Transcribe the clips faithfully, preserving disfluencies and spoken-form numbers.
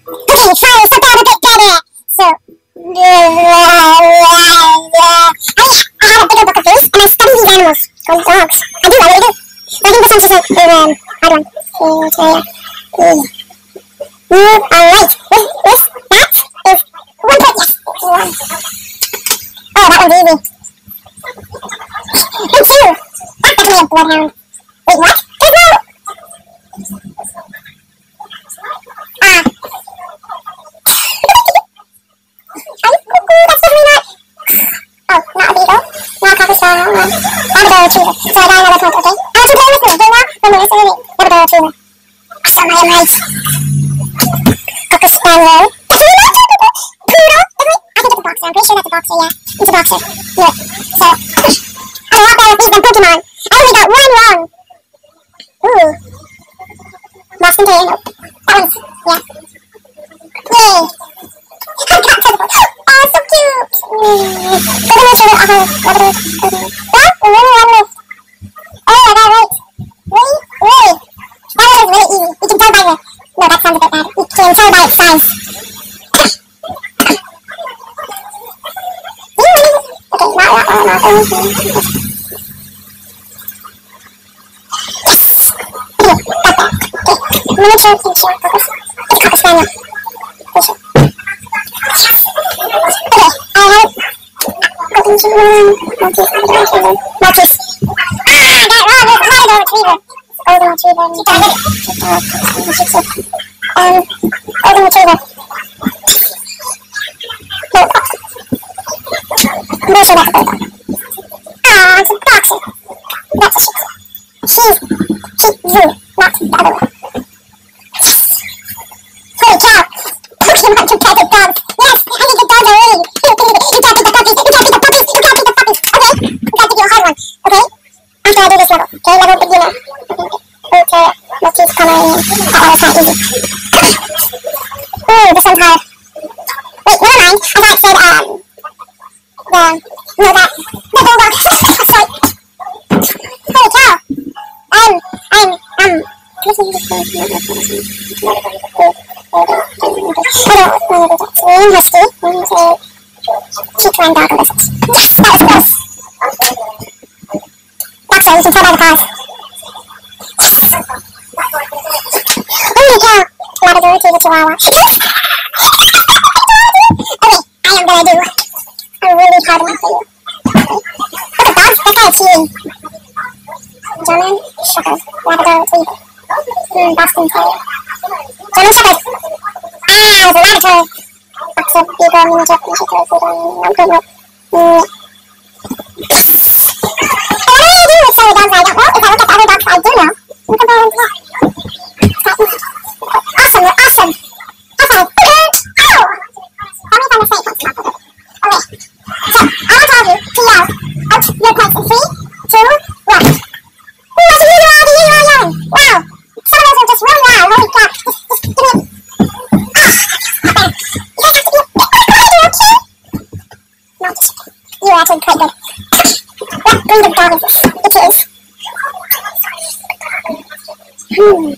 Okay, fine, so down a bit better. So, I, I have a bigger book of these, and I study these animals, called dogs. I do, I really do. So I think this one's just a, a um, hard one. So, yeah. Mm. Mm, alright, this, this, that is one point, yes. One. Oh, that one's easy. And two. That's definitely a bloodhound. Wait, what? There's no... Ah. Are you cuckoo? That's definitely not... Oh, not a beagle. Not a cockatoo. No. Labrador retriever. So I got another point, okay? I want you to play with me, okay now? One minute, so wait. Labrador retriever. Awesome, I am right. Cocker spaniel. Definitely not poodle. Poodle. Definitely. I think it's a boxer. I'm pretty sure that's a boxer, yeah. It's a boxer. Yeah. So, I'm a lot better with these than Pokemon. I only got one wrong. Ooh. Boston Terrier, nope. That one's, yeah. Yay. I got to the point. Oh, so cute. Mm. Golden Retriever, uh-huh. Labrador. Okay. That? The little one with... Oh, I got it right. Really? Really? That one is really easy. You can tell by the... No, that sounds a bit bad. You can tell by its size. Okay, not that one, not that one. Yes! Okay, got that. Okay, miniature pincher cocker. It's cocker spaniel. For sure. Yes! Okay, I have golden retriever, Maltese, Labrador retriever, Maltese. Ah, I got it wrong. It's Labrador retriever. Golden retriever, you got it. Um, golden retriever. No, boxer. I'm pretty sure that's a bird dog. Ah, it's a boxer. That's a shih tzu. Shih tzu, not the other one. Yes! Holy cow! Pokemon competitive dogs. Yes, I think the dogs are winning. You can't beat the puppies. You can't beat the puppies. You can't beat the puppies. Okay, I'm gonna give you a hard one. Okay? After I do this level. Okay, level beginner. Okay. Bull Terrier, Maltese, Pomeranian. That level's not easy. Ooh, this one's hard. Wait, never mind. I thought it said, um, the, no, that, the bulldog. Sorry. Holy cow. Um, I'm, um, I don't know, Green Husky, and a Chihuahua dog list. Yes, that was close. Boxer, you can tell by the paws. Yes. Holy cow. Labrador retriever Chihuahua. Okay, I am gonna do a really hard one for you. Look at dogs, they're kind of cheating. German Shepherd, Labrador retriever, mm, Boston Terrier. German Shepherd. Ah, it was a Labrador. Boxer, Beagle, Miniature, Miniature, Poodle, no, good, no. Mm. And what do I do with some of the dogs I don't know? If I look at the other dogs I do know, look at them, yeah. Awesome, you're awesome. High five. Ow! Tell me if I'm a fake one. Okay. So, I want all of you to yell out your points in three, two, one. Ooh, I can hear you all, I can hear you all yelling. Wow. Some of those are just really loud. Holy crap. Just, just give me... Ah! Okay. You guys have to be a bit more quieter, okay? No, just... You are actually quite good. What breed of dog is this? It is... Hmm...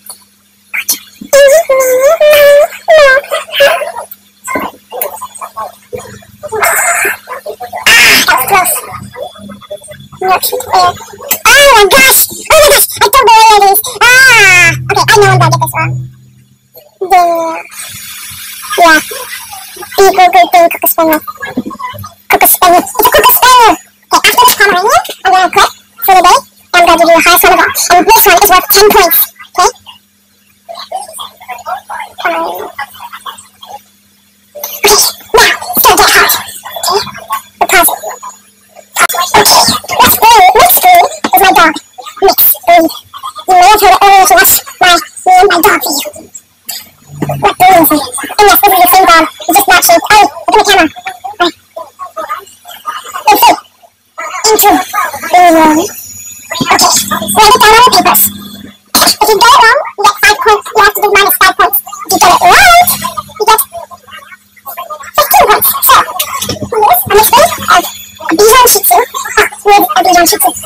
Oh my gosh! Oh my gosh! I don't know what it is! Ah! Okay, I know I'm gonna get this wrong. The... Yeah. Beagle, Great Dane, Cocker Spaniel. Cocker Spaniel. It's a Cocker Spaniel! Okay, after this Pomeranian, I'm gonna quit for the day, and I'm gonna give you the highest one of all. And this one is worth ten points. Okay? Pomeranian. Okay, now, it's gonna get hard. Okay? We'll pause it. Okay, let's go. Next breed is my dog. Mixed breed. You may have heard it earlier if you watched my me and my dog video. What breed is it? And yes, this is the same dog. It's just not shaped. Oh, look at the camera. Right. In three. In two. In one. Okay, write it down on the papers. If you get it wrong, you get five points. You have to do minus five points. If you get it right, you get fifteen points. So, on this, on this breed of Bichon Shih Tzu, ah, with a Bichon Shih Tzu.